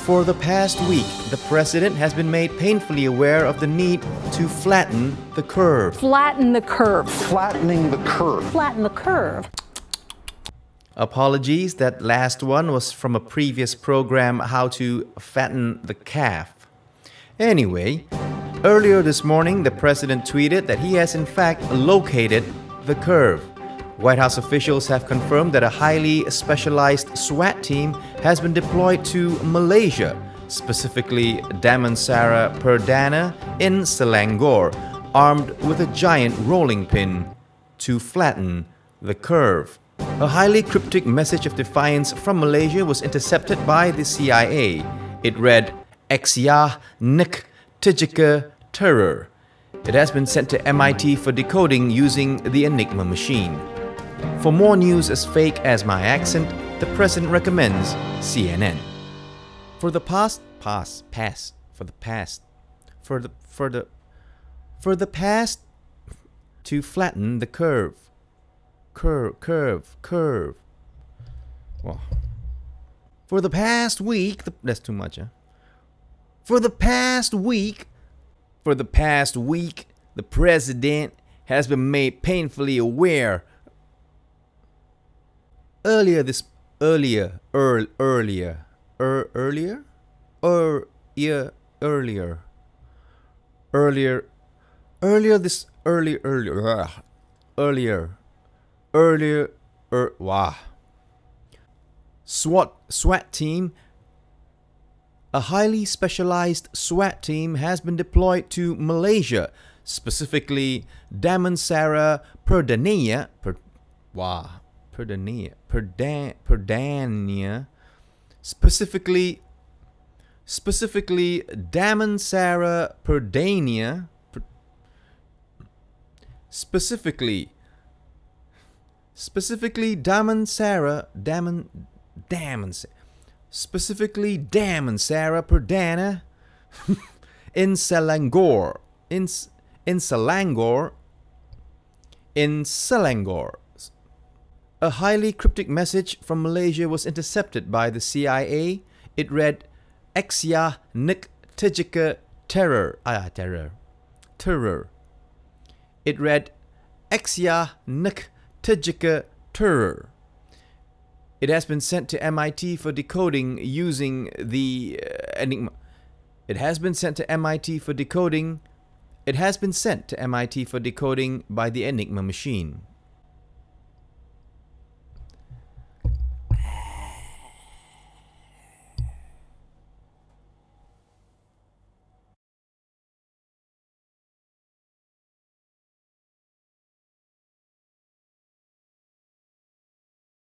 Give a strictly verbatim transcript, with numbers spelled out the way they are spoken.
For the past week, the president has been made painfully aware of the need to flatten the curve. Flatten the curve. Flattening the curve. Flatten the curve. Apologies, that last one was from a previous program, How to Fatten the Calf. Anyway, earlier this morning, the president tweeted that he has in fact located the curve. White House officials have confirmed that a highly specialized SWAT team has been deployed to Malaysia, specifically Damansara Perdana in Selangor, armed with a giant rolling pin to flatten the curve. A highly cryptic message of defiance from Malaysia was intercepted by the C I A. It read, Exia Nik Tijika Terror. It has been sent to M I T for decoding using the Enigma machine. For more news as fake as my accent, the president recommends C N N. For the past, past, past, for the past, for the, for the, for the past, to flatten the curve. Curve, curve, curve. Well, for the past week, the, that's too much, huh? For the past week, for the past week, the president has been made painfully aware. Earlier this, earlier, earl, earlier, er, earlier, er, yeah, earlier, earlier, earlier this, earlier, earlier, ugh, earlier, earlier, er, wow. SWAT, SWAT team. A highly specialized SWAT team has been deployed to Malaysia, specifically Damansara Perdana, per, wow. Perdana, Perdan, Perdana, specifically, specifically Damansara Perdana, per, specifically, specifically Damansara, Daman, Damansara, specifically Damansara Perdana, in Selangor, in in Selangor, in Selangor. A highly cryptic message from Malaysia was intercepted by the C I A. It read, Exia Nik Tijika Terror. Ah, terror. Terror. It read, Exia Nik Tijika Terror. It has been sent to M I T for decoding using the uh, Enigma. It has been sent to M I T for decoding. It has been sent to M I T for decoding by the Enigma machine.